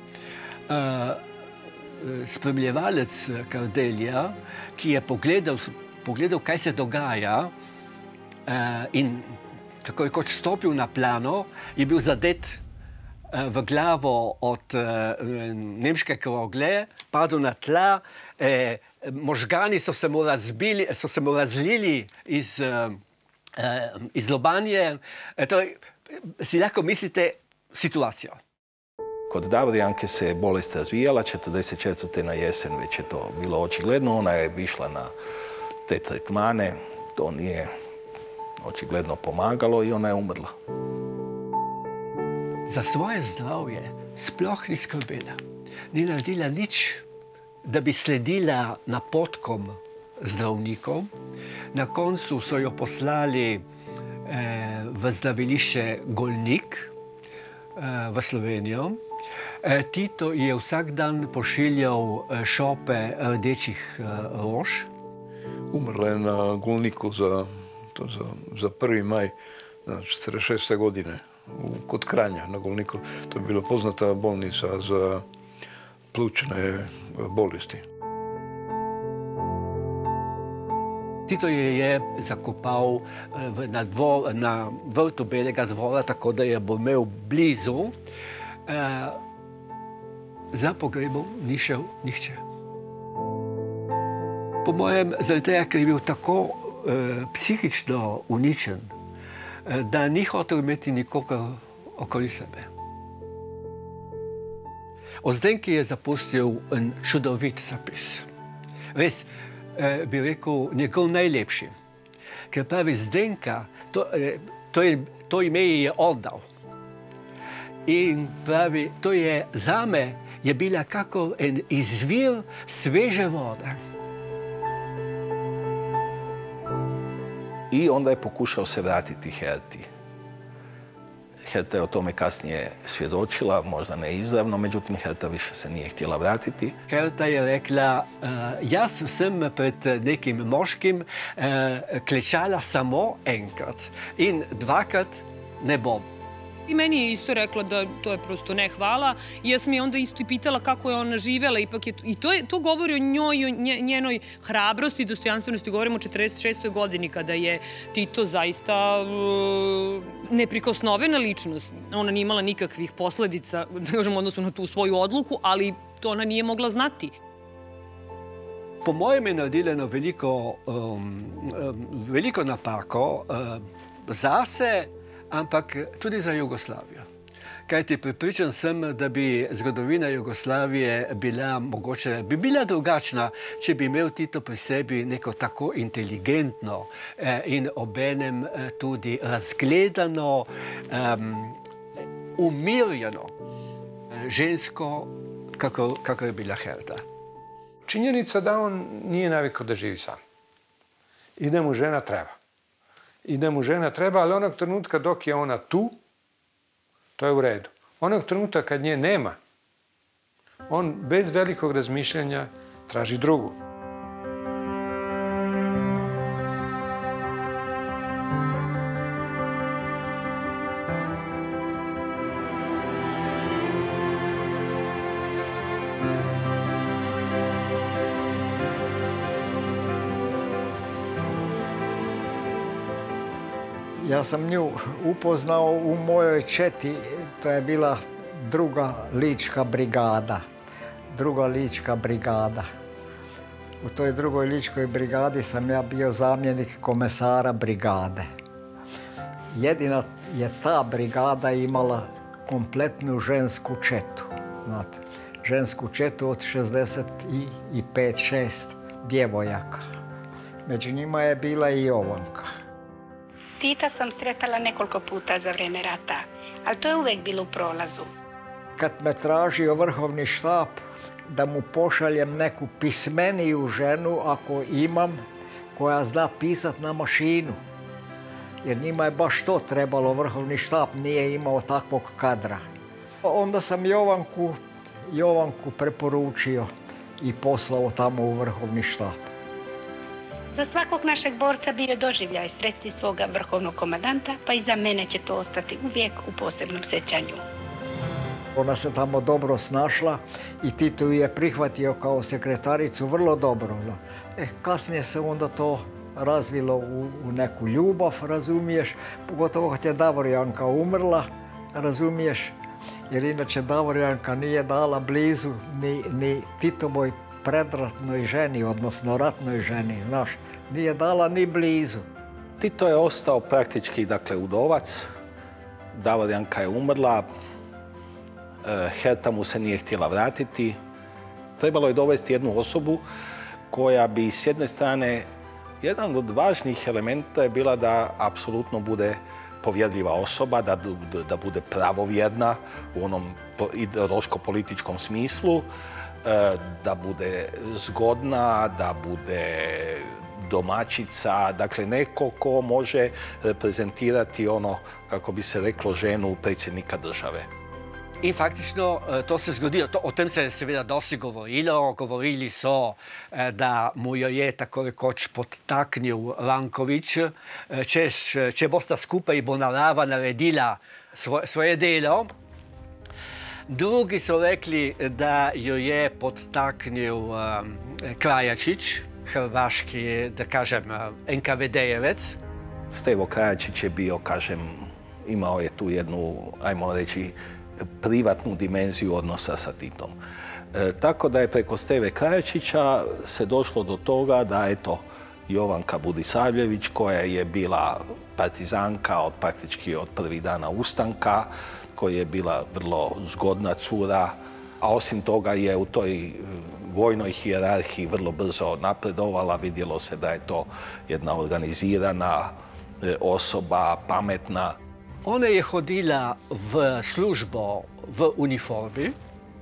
Spremljevalec Kardelija, ki je pogledal, pogledal, kaj se dogaja in tako je kot stopil na plano, je bil zadet v glavo od nemške krogle, padel na tla, možgani so se mu razbili, so se mu razlili iz, iz lobanje. Torej, si lahko mislite situacijo. Kod Davorjanke se je bolest razvijala, četrdeset četvrte na jesen već je to bilo očigledno. Ona je išla na te tretmane, to nije očigledno pomagalo i ona je umrla. Za svoje zdravje sploh ni skrbela. Ni naredila nič, da bi sledila napotkom zdravnikov. Na koncu so jo poslali eh, v zdravilišče Golnik eh, v Slovenijo. Eh, Tito je vsak dan pošiljal šope rdečih eh, rož. Umrla je na Golniku za, to za, za prvi maj četrdeset šeste godine. Kod Kranja na Golniku. To je bila poznata bolnica za plućne bolesti. Tito je je zakopal na, dvor, na vrtu Belega dvora, tako da je bo imel blizu. E, za pogrebom ni šel nihče. Po mojem, zaradi tega, ker je bil tako e, psihično uničen, da ni hotel imeti nikogar okoli sebe. O Zdenki je zapustil en čudovit zapis. Res, eh, bi rekel, njegov najlepši. Ker pravi Zdenka, to, eh, to, je, to ime je oddal. In pravi, to je zame je bila kako en izvir sveže vode. I onda je pokušao se vratiti Herti. Herta je o tome kasnije svjedočila, možda ne izravno, međutim Herta više se nije htjela vratiti. Herta je rekla, uh, jaz sem pred nekim moškim uh, klečala samo enkrat in dvakrat ne bom. I meni je isto rekla da to je prosto ne hvala. I ja sam je onda isto i pitala kako je ona živela. Ipak je, I to, je, to govori o njoj, o njenoj hrabrosti i dostojanstvenosti. Govorimo o četrdeset šestoj godini kada je Tito zaista uh, neprikosnovena ličnost. Ona nije imala nikakvih posledica, da kažem, odnosno na tu svoju odluku, ali to ona nije mogla znati. Po mojem je naredila veliko, um, veliko napako uh, zase, ampak tudi za Jugoslavijo. Kajti prepričan sem, da bi zgodovina Jugoslavije bila mogoče, bi bila drugačna, če bi imel Tito pri sebi neko tako inteligentno eh, in obenem eh, tudi razgledano, um, umirjeno eh, žensko, kako, kako je bila Herta. Činjenica da on nije navikao da živi sam. i da mu žena treba. I da mu žena treba, ali onog trenutka dok je ona tu, to je u redu. Onog trenutka kad nje nema, on bez velikog razmišljanja traži drugu. Ja sam nju upoznao u mojoj četi, to je bila druga lička brigada. Druga lička brigada. U toj drugoj ličkoj brigadi sam ja bio zamjenik komesara brigade. Jedina je ta brigada imala kompletnu žensku četu. Znate, žensku četu od šezdeset pet šest djevojaka. Među njima je bila i Jovanka. Tita sam sretala nekoliko puta za vrijeme rata, ali to je uvijek bilo u prolazu. Kad me tražio vrhovni štab da mu pošaljem neku pismeniju ženu, ako imam, koja zna pisat na mašinu. Jer njima je baš to trebalo, vrhovni štab nije imao takvog kadra. Onda sam Jovanku, Jovanku preporučio i poslao tamo u vrhovni štab. Za svakog našeg borca bio je doživljaj sresti svoga vrhovnog komandanta, pa i za mene će to ostati uvijek u posebnom sjećanju. Ona se tamo dobro snašla i Tito ju je prihvatio kao sekretaricu vrlo dobro. E, kasnije se onda to razvilo u, u neku ljubav, razumiješ, pogotovo kad je Davorjanka umrla, razumiješ, jer inače Davorjanka nije dala blizu ni, ni Titovoj predratnoj ženi, odnosno ratnoj ženi, znaš, nije dala ni blizu. Tito je ostao praktički, dakle, udovac, Davorjanka je umrla, Herta mu se nije htjela vratiti. Trebalo je dovesti jednu osobu koja bi s jedne strane, jedan od važnijih elementa je bila da apsolutno bude povjerljiva osoba, da, da bude pravovjerna u onom ideološko-političkom smislu, da bude zgodna, da bude domaćica, dakle neko ko može reprezentirati ono, kako bi se reklo, ženu predsjednika države. In faktično to se zgodilo, to, o tem se je seveda dosti govorilo. Govorili so, da mu jo je tako rekoč podtaknil Lankovič, češ, če bosta skupaj, bo narava naredila svoje, svoje delo. Drugi so rekli, da jo je podtaknil um, Krajačić, hrvaški, da kažem, en ka ve dejevec. Stevo Krajačić je bio, kažem, imao je tu jednu, ajmo reći, privatnu dimenziju odnosa sa Titom. E, tako da je preko Steve Krajačića se došlo do toga da, eto, Jovanka Budisavljević, koja je bila partizanka od praktički od prvih dana ustanka, koja je bila vrlo zgodna cura, a osim toga je u toj vojnoj hijerarhiji vrlo brzo napredovala. Vidjelo se da je to jedna organizirana osoba, pametna. Ona je hodila v službo v uniformi.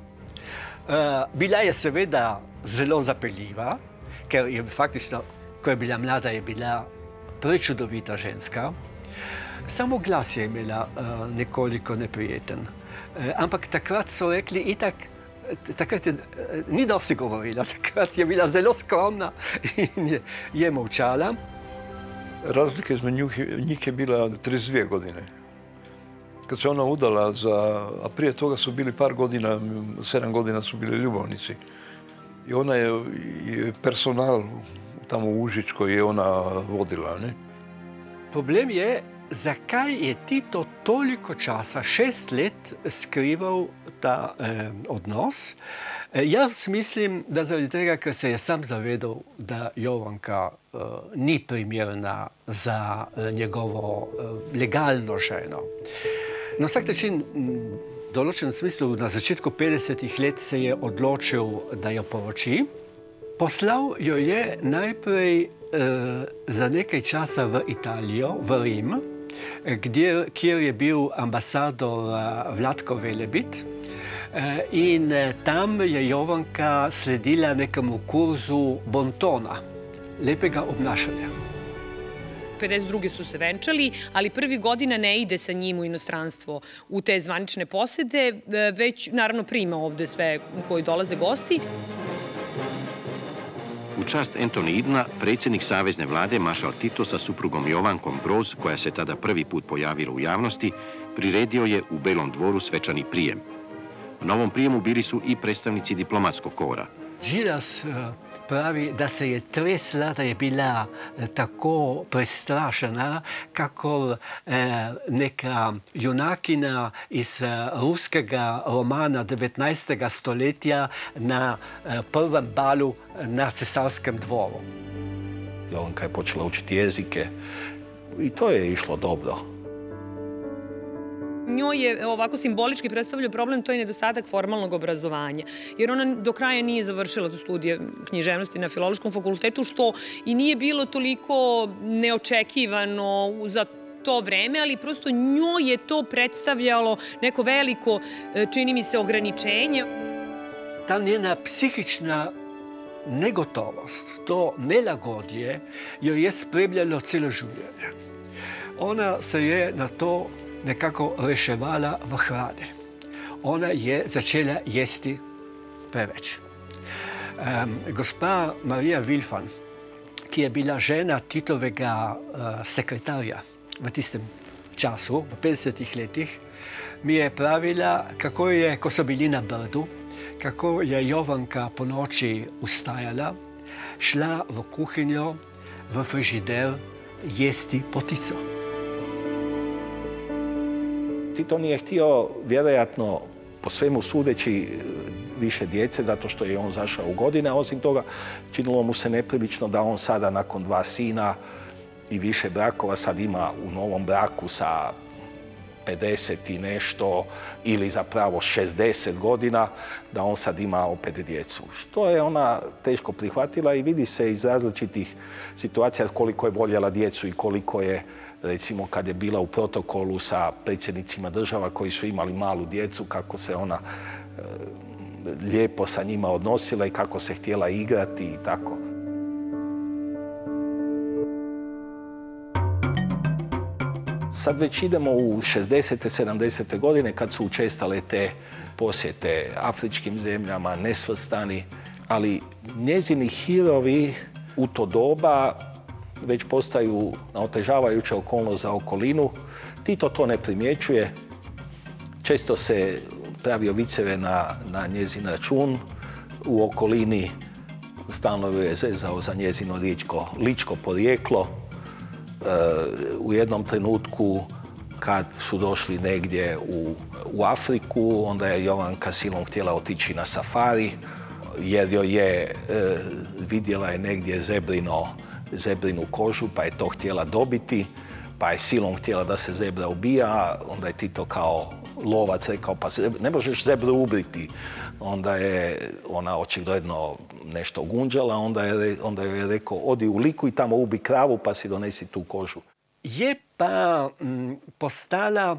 Bila je seveda zelo zapeljiva, ker je faktično, ko je bila mlada, je bila prečudovita ženska. Samo glas je imela nekoliko neprijeten. Ampak takrat so rekli, itak, takrat je, ni dosti govorila, takrat je bila zelo skromna in je, je molčala. Razlika između njih je bila trideset dvije godine. Kad se ona udala, za, a prije toga su bili par godina, sedam godina su bili ljubavnici. I ona je, je personal tamo u Užičkoj je ona vodila. Ne? Problem je, zakaj je Tito toliko časa, šest let, skrival ta eh, odnos. E, jaz mislim, da zaradi tega, ker se je sam zavedal, da Jovanka eh, ni primerna za eh, njegovo eh, legalno ženo. Na vsak način, v določenem smislu, na začetku petdesetih let se je odločil, da jo poroči. Poslal jo je najprej eh, za nekaj časa v Italijo, v Rim, kjer, kjer je bil ambasador Vlatko Velebit. Eh, in eh, tam je Jovanka sledila nekemu kurzu bontona, lepega obnašanja. pedeset druge su se venčali, ali prvi godina ne ide sa njim u inostranstvo u te zvanične posede, već naravno prima ovde sve koji dolaze gosti. U čast Antonidna, predsjednik Savezne vlade maršal Tito sa suprugom Jovankom Broz, koja se tada prvi put pojavila u javnosti, priredio je u Belom dvoru svečani prijem. Na ovom prijemu bili su i predstavnici diplomatskog kora. Žilas pravi da se je tresla, da je bila tako prestrašena kako neka junakina iz ruskega romana devetnaestega stoletja na prvom balu na cesarskem dvoru. Jovanka je počela učiti jezike i to je išlo dobro. Njoj je ovako simbolički predstavljao problem, to je nedostatak formalnog obrazovanja. Jer ona do kraja nije završila studije književnosti na Filološkom fakultetu, što i nije bilo toliko neočekivano za to vreme, ali prosto njoj je to predstavljalo neko veliko, čini mi se, ograničenje. Ta njena psihična negotovost, to nelagodje, joj je spremljalo celo življenje. Ona se je na to nekako reševala v hrani. Ona je začela jesti preveč. Um, gospa Marija Vilfan, ki je bila žena Titovega uh, sekretarja v tistem času, v petdesetih letih, mi je pravila, kako je, ko so bili na Brdu, kako je Jovanka po noči ustajala, šla v kuhinjo, v frižider jesti potico. Tito nije htio, vjerojatno, po svemu sudeći, više djece, zato što je on zašao u godine. Osim toga, činilo mu se neprilično da on sada, nakon dva sina i više brakova, sad ima u novom braku sa pedeset i nešto ili zapravo šezdeset godina, da on sad ima opet djecu. Što je ona teško prihvatila i vidi se iz različitih situacija koliko je voljela djecu i koliko je, recimo, kad je bila u protokolu sa predsjednicima država koji su imali malu djecu, kako se ona e, lijepo sa njima odnosila i kako se htjela igrati i tako. Sad već idemo u šezdesete, sedamdesete godine kad su učestale te posjete afričkim zemljama, nesvrstani, ali njezini hirovi u to doba već postaju otežavajuća okolnost za okolinu. Tito to ne primjećuje. Često se pravio viceve na, na njezin račun. U okolini stalno je zezao za njezino ličko, ličko porijeklo. E, u jednom trenutku kad su došli negdje u, u Afriku, onda je Jovanka silom htjela otići na safari, jer joj je, e, vidjela je negdje zebrino zebrinu kožu, pa je to htjela dobiti, pa je silom htjela da se zebra ubija, onda je Tito kao lovac rekao, pa ne možeš zebru ubriti. Onda je ona očigledno nešto gunđala, onda je, onda je rekao, odi u Liku i tamo ubi kravu, pa si donesi tu kožu. Je pa m, postala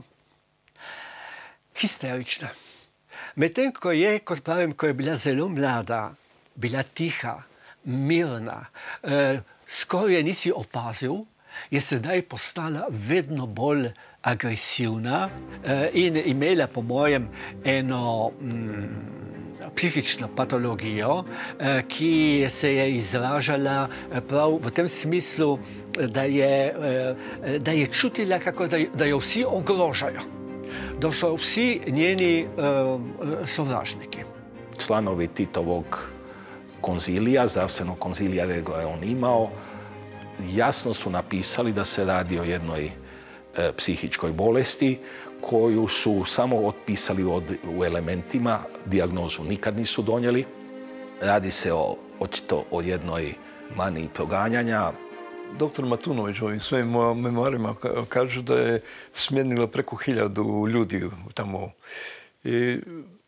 histerična. Medtem ko je, kot pravim, ko je bila zelo mlada, bila tiha, mirna, eh, skoraj je nisi opazil, je sedaj postala vedno bolj agresivna eh, in imela, po mojem, eno mm, psihično patologijo, eh, ki se je izražala prav v tem smislu, da je, eh, da je čutila, kako da, da jo vsi ogrožajo, da so vsi njeni eh, sovražniki. Članovi Titovog konzilija, zdravstvenog konzilija da je on imao, jasno su napisali da se radi o jednoj e, psihičkoj bolesti koju su samo otpisali od, u elementima, dijagnozu nikad nisu donijeli. Radi se o, očito o jednoj maniji proganjanja. Doktor Matunović u ovim svojim memoarima kaže da je smijenila preko hiljadu ljudi tamo. I, e,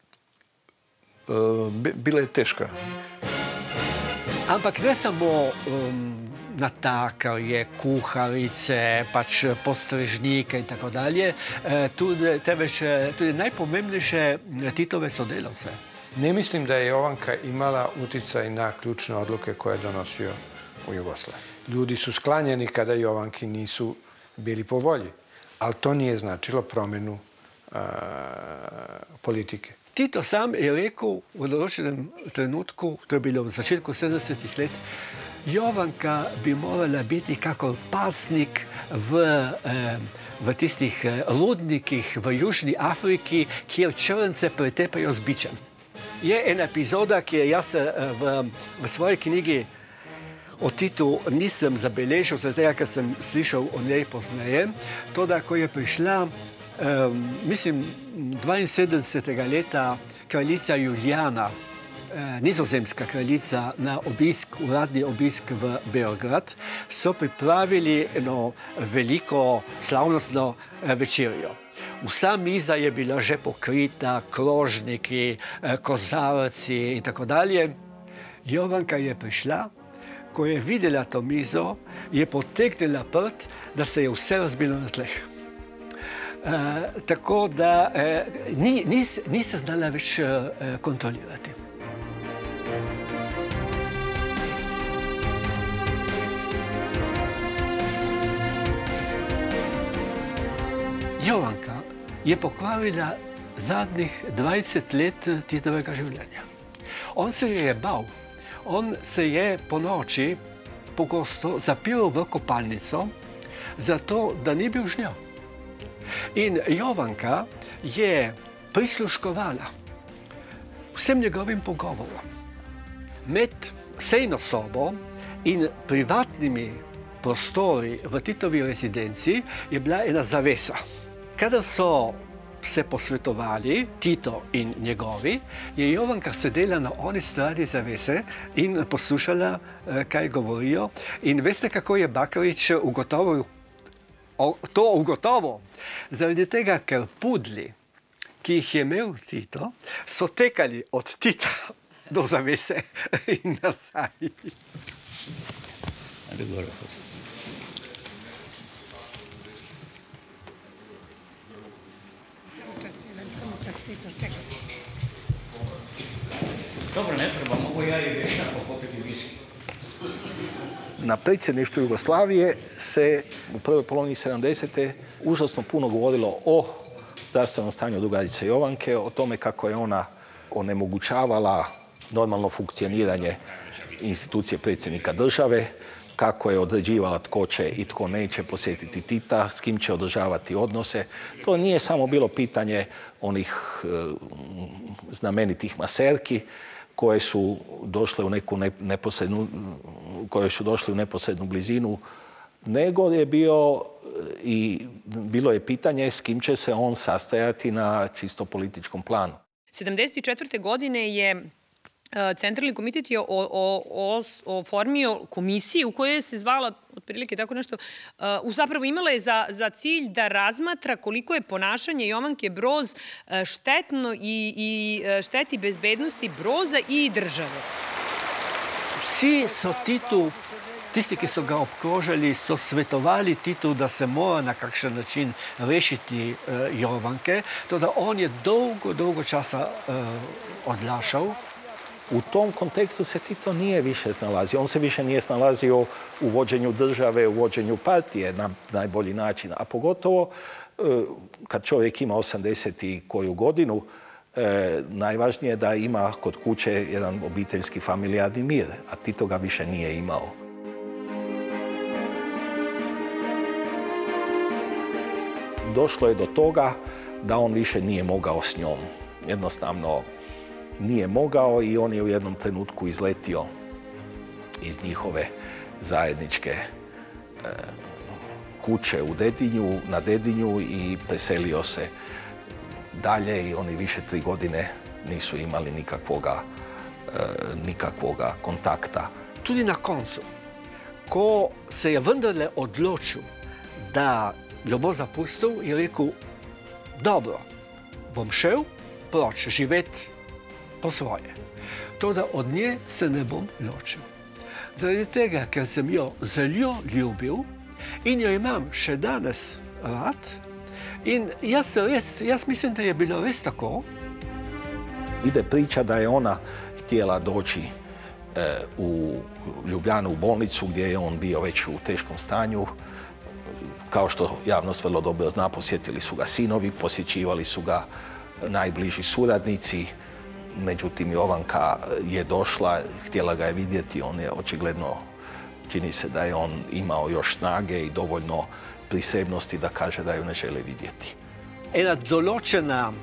bila je teška. Ampak ne samo um, natakarje, kuharice, pač postrežnike in tako dalje, tudi, teveč, tudi najpomembnejše Titove sodelavce. Ne mislim da je Jovanka imala uticaj na ključne odluke koje je donosio u Jugoslaviji. Ljudi su sklanjani kada Jovanki nisu bili po volji, ali to nije značilo promjenu uh, politike. Tito sam je rekel v določenem trenutku, to je bilo v začetku sedemdesetih let, Jovanka bi morala biti kakor pasnik v, eh, v tistih rudnikih v Južni Afriki, kjer črnce pretepajo z bičem. Je ena epizoda, ki je jaz v, v svoji knjigi o Titu nisem zabeležil, zato ker sem slišal o njej pozneje. To, da ko je prišla, um, mislim, dvainsedemdesetega leta kraljica Julijana, eh, nizozemska kraljica, na obisk, uradni obisk v Beograd, so pripravili eno veliko slavnostno eh, večerjo. Vsa miza je bila že pokrita, krožniki, eh, kozarci in tako dalje. Jovanka je prišla, ko je videla to mizo, je potegnila prt, da se je vse razbilo na tleh. E, tako da e, ni, ni, ni se znala več e, kontrolirati. Jovanka je pokvarila zadnjih dvajset let Titovega življenja. On se je bal. On se je po noči pogosto zapiral v kopalnico, zato da ni bil z njo. In Jovanka je prisluškovala vsem njegovim pogovorom. Med sejno sobo in privatnimi prostori v Titovi rezidenci je bila ena zavesa. Kadar so se posvetovali, Tito in njegovi, je Jovanka sedela na oni strani zavese in poslušala, kaj govorijo. In veste, kako je Bakarič ugotovil, to ugotovil? Zaradi tega, ker pudli, ki jih je imel Tito, so tekali od Tita do zavese in nazaj. Dobro, ne treba, mogu ja i vješako popiti viski. Na predsjedništvu Jugoslavije se u prvoj polovini sedamdesete užasno puno govorilo o zdravstvenom stanju drugarice Jovanke, o tome kako je ona onemogućavala normalno funkcioniranje institucije predsjednika države, kako je određivala tko će i tko neće posjetiti Tita, s kim će održavati odnose. To nije samo bilo pitanje onih e, znamenitih maserki koje su došle u neku neposrednu, koje su došle u neposrednu blizinu, nego je bio i bilo je pitanje s kim će se on sastajati na čisto političkom planu. sedamdeset četvrte godine je Centralni komitet je oformio komisiju u kojoj se zvala, otprilike tako nešto, zapravo imala je za, za cilj da razmatra koliko je ponašanje Jovanke Broz štetno i, i šteti bezbednosti Broza i države. Vsi so Titu, tisti, ki so ga obkrožali, so svetovali Titu, da se mora na kakšen način rešiti uh, Jovanke, to da on je dolgo, dolgo časa uh, odlašal. U tom kontekstu se Tito nije više snalazio. On se više nije snalazio u vođenju države, u vođenju partije na najbolji način. A pogotovo kad čovjek ima osamdeset i koju godinu, najvažnije je da ima kod kuće jedan obiteljski familijarni mir, a Tito ga više nije imao. Došlo je do toga da on više nije mogao s njom. Jednostavno nije mogao i on je u jednom trenutku izletio iz njihove zajedničke e, kuće u Dedinju, na Dedinju i preselio se dalje i oni više tri godine nisu imali nikakvoga, e, nikakvoga kontakta. Tudi na koncu, ko se je vendarle odločil, da jo bo zapustil, je rekel, dobro, bom šel proč živeti po svoje. To, da od nje se ne bom ločil. Zaradi tega, ker sem jo zelo ljubil in jo imam še danes rad. In jaz, res, jaz mislim, da je bilo res tako. Ide priča da je ona htjela doći u Ljubljanu u bolnicu gdje je on bio već u teškom stanju. Kao što javnost vrlo dobro zna, posjetili su ga sinovi, posjećivali su ga najbliži suradnici. Međutim, Jovanka je došla, htjela ga je vidjeti, on je očigledno, čini se da je on imao još snage i dovoljno prisebnosti da kaže da ju ne želi vidjeti. Ena določena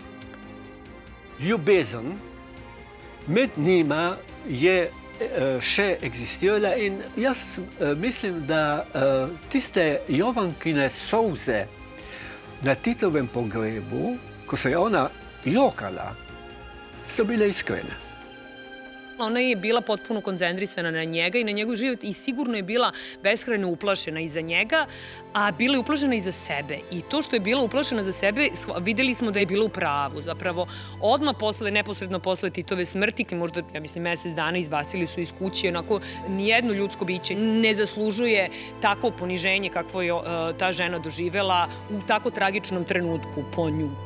ljubezen med njima je še egzistirala in jaz mislim, da tiste Jovankine solze na Titovem pogrebu, ko se je ona jokala, su bile iskrene. Ona je bila potpuno koncentrisana na njega i na njegov život i sigurno je bila beskrajno uplašena i za njega, a bila je uplašena i za sebe. I to što je bila uplašena za sebe, videli smo da je bila u pravu. Zapravo, odmah posle, neposredno posle Titove smrti, možda, ja mislim, mesec dana izbacili su iz kuće, onako, nijedno ljudsko biće ne zaslužuje takvo poniženje kakvo je ta žena doživela u tako tragičnom trenutku po nju.